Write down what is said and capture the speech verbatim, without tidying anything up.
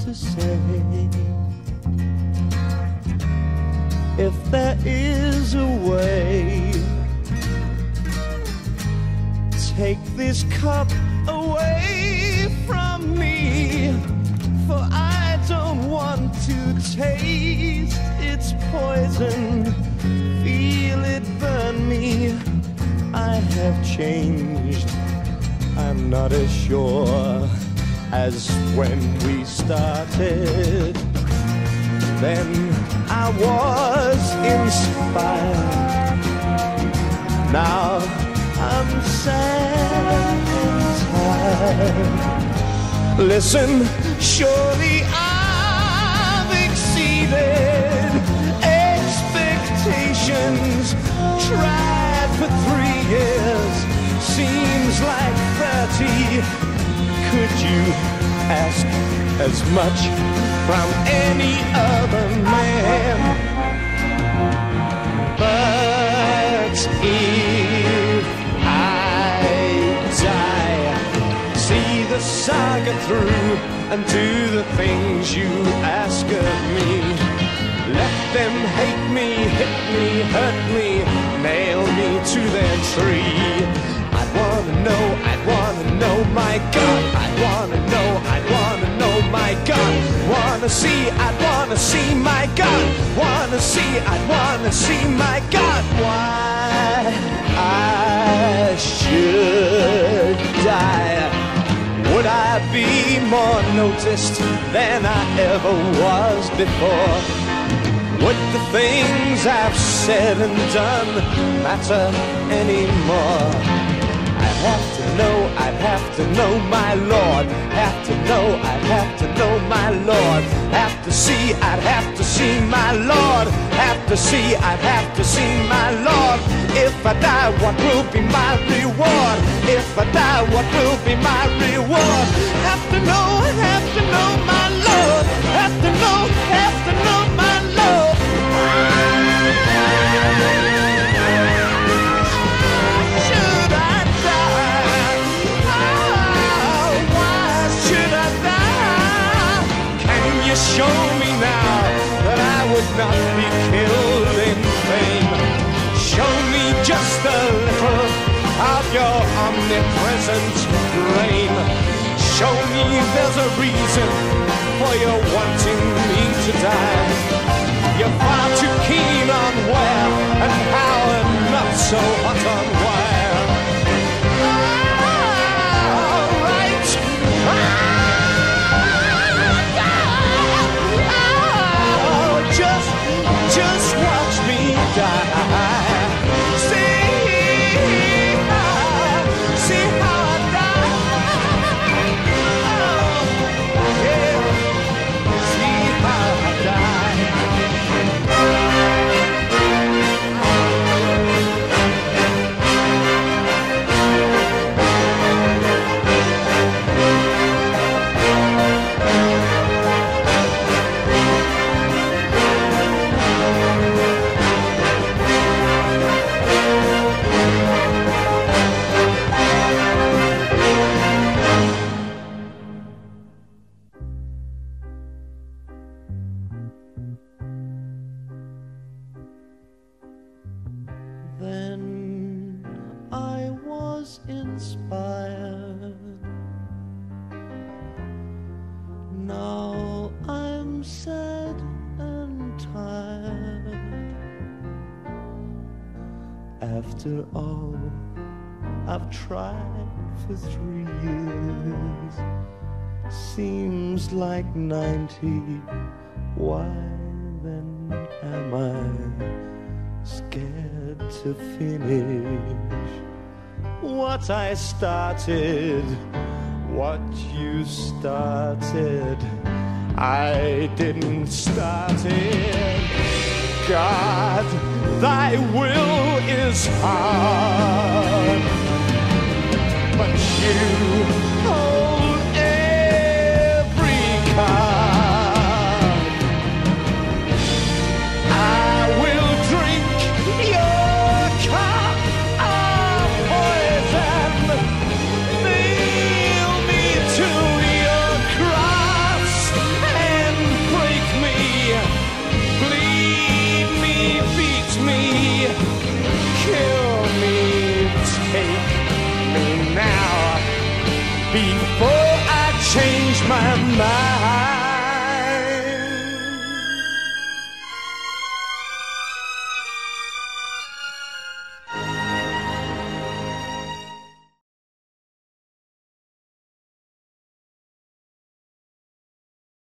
to say. If there is a way, take this cup away from me, for I don't want to taste its poison, feel it burn me. I have changed, I'm not as sure as when we started. Then I was inspired, now I'm sad and tired. Listen, surely I've exceeded expectations. Tried for three years, seems like thirty. Could you ask as much from any other man? But if I die, see the saga through and do the things you ask of me. Let them hate me, hit me, hurt me, nail me to their tree. I'd wanna know, I'd wanna know, my God. I'd wanna know, I'd wanna know, my God. Wanna see, I'd wanna see, my God. Wanna see, I'd wanna see, my God. Why I should die? Would I be more noticed than I ever was before? Would the things I've said and done matter anymore? I'd have to know, I'd have to know, my Lord. Have to know, I'd have to know, my Lord. Have to see, I'd have to see, my Lord. Have to see, I'd have to see, my Lord. If I die, what will be my reward? If I die, what will be my reward? Have to know, have to know, my Lord. Have to know, have to know, my Lord. Should I die? Oh, why should I die? Can you show me now that I would not be killed in vain? Show me just a little of your omnipresent reign. Show me there's a reason for your wanting me to die. You're far too keen on where and how and not so hot on where. All right. Oh, just, just watch me die. See, see how I die. Oh, yeah. See how I die. Then I was inspired. Now I'm sad and tired. After all I've tried for three years, seems like ninety. Why then am I scared to finish what I started? What you started, I didn't start it. God, thy will is hard, but you hold every card. I will drink your cup of poison, nail me to your cross, before I change my mind.